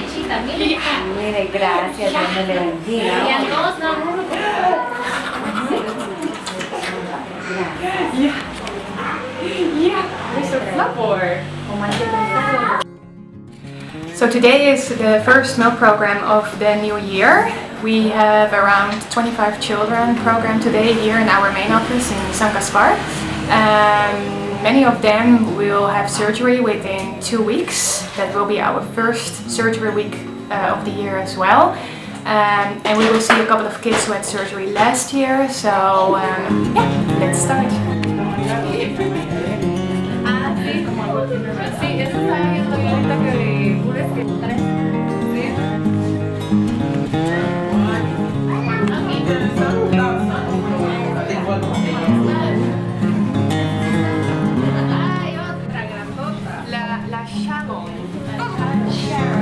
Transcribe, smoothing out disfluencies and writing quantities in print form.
Mire, gracias, Dios me le bendiga. So today is the first milk program of the new year. We have around 25 children programmed today here in our main office in San Gaspar. Many of them will have surgery within 2 weeks. That will be our first surgery week of the year as well. And we will see a couple of kids who had surgery last year. So yeah, let's start. La Sharon.